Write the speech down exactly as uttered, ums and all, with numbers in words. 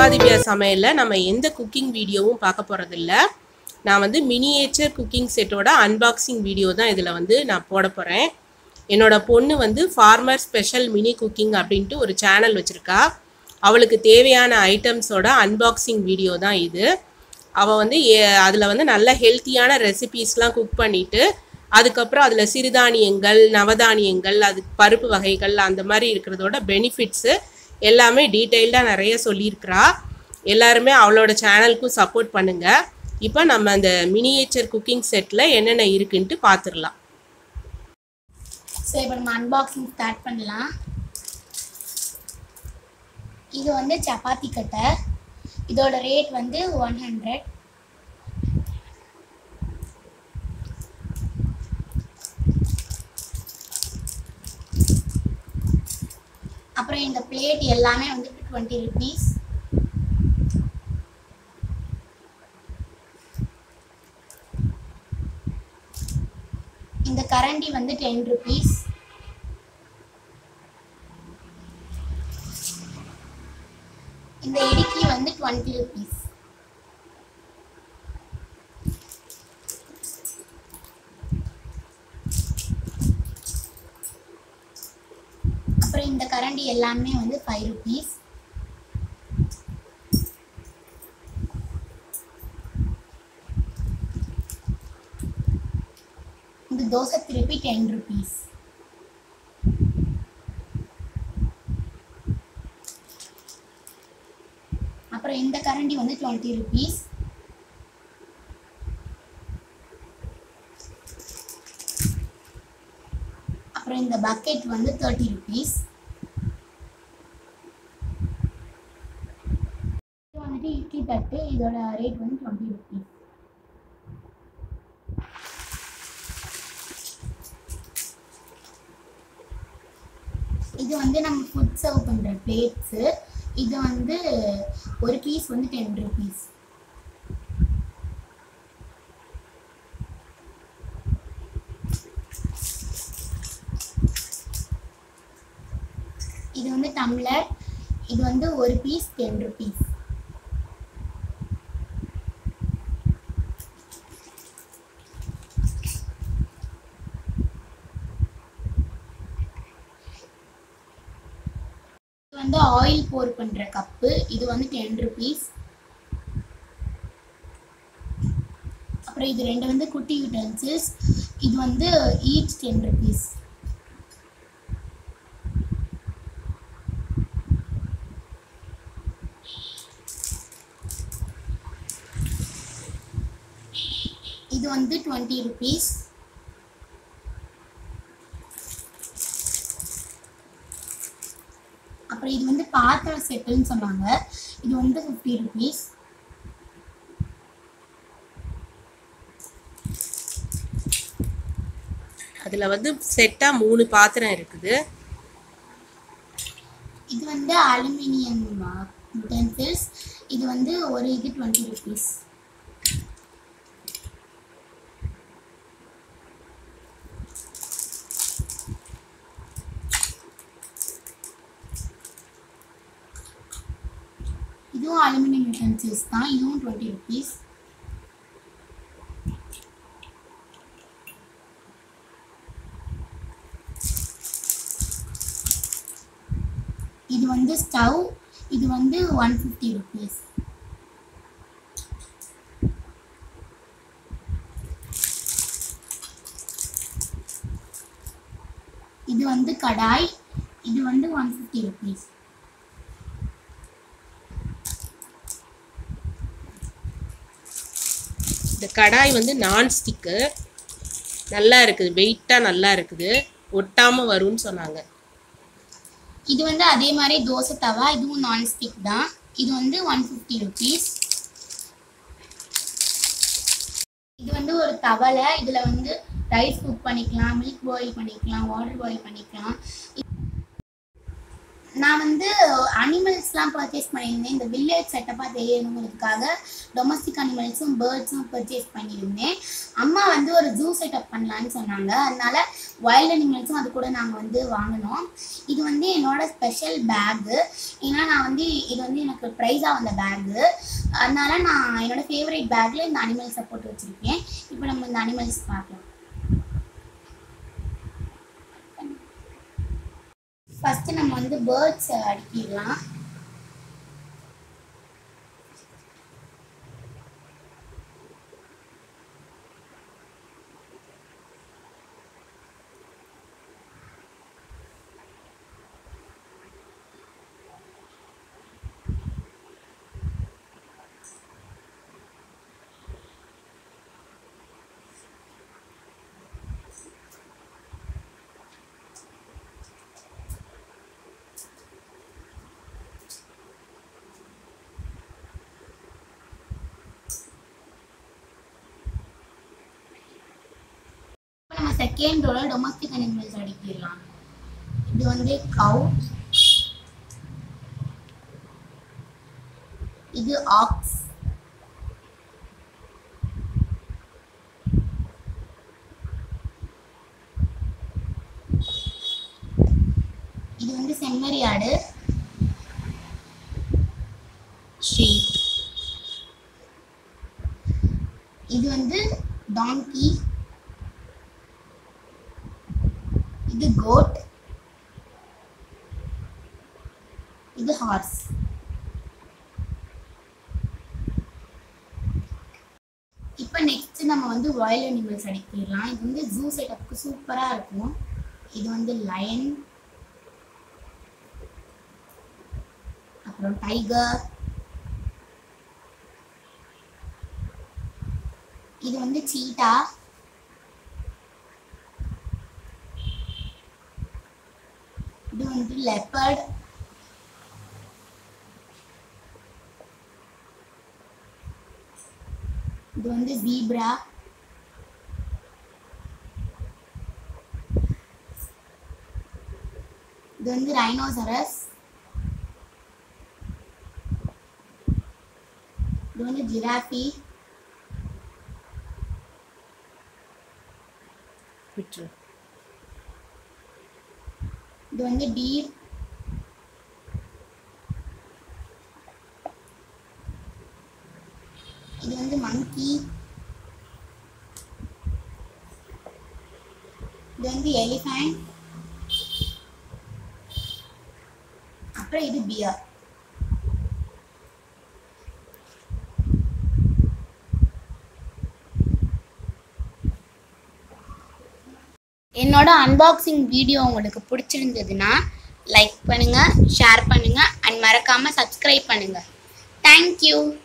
சிவாதிவ்யா சமையல்ல நம்ம எந்த குக்கிங் வீடியோவும் பார்க்க போகிறதில்ல. நான் வந்து மினியேச்சர் குக்கிங் செட்டோட அன்பாக்சிங் வீடியோ தான் இதில் வந்து நான் போட போகிறேன். என்னோட பொண்ணு வந்து ஃபார்மர் ஸ்பெஷல் மினி குக்கிங் அப்படின்ட்டு ஒரு சேனல் வச்சுருக்கா. அவளுக்கு தேவையான ஐட்டம்ஸோட அன்பாக்சிங் வீடியோ தான் இது. அவள் வந்து அதில் வந்து நல்ல ஹெல்த்தியான ரெசிபீஸ்லாம் குக் பண்ணிவிட்டு அதுக்கப்புறம் அதில் சிறுதானியங்கள், நவதானியங்கள், அது பருப்பு வகைகள் அந்த மாதிரி இருக்கிறதோட பெனிஃபிட்ஸு எல்லாமே டீட்டெயில்டாக நிறைய சொல்லியிருக்கிறா. எல்லாருமே அவளோட சேனலுக்கும் சப்போர்ட் பண்ணுங்கள். இப்போ நம்ம அந்த மினியேச்சர் குக்கிங் செட்டில் என்னென்ன இருக்குன்ட்டு பார்த்துடலாம். ஸோ இப்போ நம்ம அன்பாக்சிங் ஸ்டார்ட் பண்ணலாம். இது வந்து சப்பாத்தி கட்டை. இதோட ரேட் வந்து ஒன் ஹண்ட்ரட். அப்புறம் இந்த பிளேட் எல்லாமே வந்துட்டு டுவெண்ட்டி ருபீஸ். இந்த கரண்டி வந்து டென் ருபீஸ். இந்த இடுக்கி வந்து டுவெண்ட்டி ருபீஸ். அப்புறம் இந்த கரண்டி எல்லாமே வந்து ஃபைவ் ருபீஸ். இந்த தோசை திருப்பி டென் ருபீஸ். அப்புறம் இந்த கரண்டி வந்து டுவெண்ட்டி ருபீஸ். அப்புறம் இந்த பக்கெட் வந்து தேர்ட்டி ருபீஸ். இது வந்துட்டு இட்லி தட்டு. இதோட ரேட் வந்து டுவெண்ட்டி ருபீஸ். இது வந்து நம்ம ஃபுட் சர்வ் பண்ணுற பிளேட்ஸு. இது வந்து ஒரு பீஸ் வந்து டென் ருபீஸ். இது வந்து டம்ளர். இது வந்து ஒரு பீஸ் டென் ருபீஸ். இது வந்து ஆயில் போர் பண்ற கப்பு. இது வந்து டென் ருபீஸ். அப்புறம் இது ரெண்டு வந்து குட்டி யூட்டன்சில்ஸ். இது வந்து ஈச் டென் ருபீஸ். இது வந்து டுவெண்ட்டி ருபீஸ். அப்புறம் இது வந்து பாத்திர செட்டுன்னு சொன்னாங்க. இது வந்து ஃபிஃப்டி ருபீஸ். அதில் வந்து செட்டாக மூணு பாத்திரம் இருக்குது. இது வந்து அலுமினியம் யூட்டன்சில்ஸ். இது வந்து ஒரு இது டுவெண்ட்டி ருபீஸ். இதுவும் அலுமினியம் யூட்டன்சில்ஸ் தான். இதுவும் டுவெண்ட்டி ருபீஸ். இது வந்து ஸ்டவ். இது வந்து ஒன் ஃபிஃப்டி ருபீஸ். இது வந்து கடாய். இது வந்து ஒன் ஃபிஃப்டி ருபீஸ். இந்த கடாய் வந்து நான்ஸ்டிக்கு நல்லா இருக்குது. வெயிட்டாக நல்லா இருக்குது. ஒட்டாமல் வரும்னு சொன்னாங்க. இது வந்து அதே மாதிரி தோசை தவா. இதுவும் நான்ஸ்டிக் தான். இது வந்து ஒன் ஃபிஃப்டி ருபீஸ். இது வந்து ஒரு தவளை. இதில் வந்து ரைஸ் குக் பண்ணிக்கலாம், மில்க் பாயில் பண்ணிக்கலாம், வாட்டர் பாயில் பண்ணிக்கலாம். நான் வந்து அனிமல்ஸ்லாம் பர்ச்சேஸ் பண்ணியிருந்தேன். இந்த வில்லேஜ் செட்டப்பாக தெரியணுங்கிறதுக்காக டொமஸ்டிக் அனிமல்ஸும் பேர்ட்ஸும் பர்ச்சேஸ் பண்ணியிருந்தேன். அம்மா வந்து ஒரு ஜூ செட்டப் பண்ணலான்னு சொன்னாங்க. அதனால வைல்ட் அனிமல்ஸும் அது கூட நாங்கள் வந்து வாங்கினோம். இது வந்து என்னோட ஸ்பெஷல் பேக்கு. ஏன்னா நான் வந்து இது வந்து எனக்கு ப்ரைஸாக வந்த பேக்கு. அதனால நான் என்னோட ஃபேவரட் பேக்கில் இந்த அனிமல்ஸை போட்டு வச்சுருக்கேன். இப்போ நம்ம இந்த அனிமல்ஸ் பார்க்கலாம். ஃபஸ்ட்டு நம்ம வந்து பேர்ட்ஸ் அடிக்கிடலாம். நம்ம செகண்ட் ரோல டொமஸ்டிக் அனிமல்ஸ் அடிக்கிடலாம். இது வந்து கவ், இது ஆக்ஸ், இது வந்து செம்மறி ஆடு, ஷீப், இது வந்து டாங்கி, இது கோட், இது ஹார்ஸ். இப்போ நெக்ஸ்ட் நம்ம வந்து வைல்ட் அனிமல்ஸ் அடிக்கிடலாம். இது வந்து ஜூ செட்டப்புக்கு சூப்பராக இருக்கும். இது வந்து லயன், அப்புறம் டைகர், இது வந்து சீட்டா, இது வந்து லெப்பர்ட், இது வந்து ஜீப்ரா, இது வந்து ரைனோசரஸ், இது வந்து ஜிராஃபி, விட்ரு, இது வந்து டீர், இது வந்து மங்கி, இது வந்து எலிஃபண்ட், அப்புறம் இது பியர். என்னோட அன்பாக்சிங் வீடியோ உங்களுக்கு பிடிச்சிருந்ததுன்னா லைக் பண்ணுங்கள், ஷேர் பண்ணுங்கள் அண்ட் மறக்காமல் சப்ஸ்கிரைப் பண்ணுங்கள். தேங்க்யூ.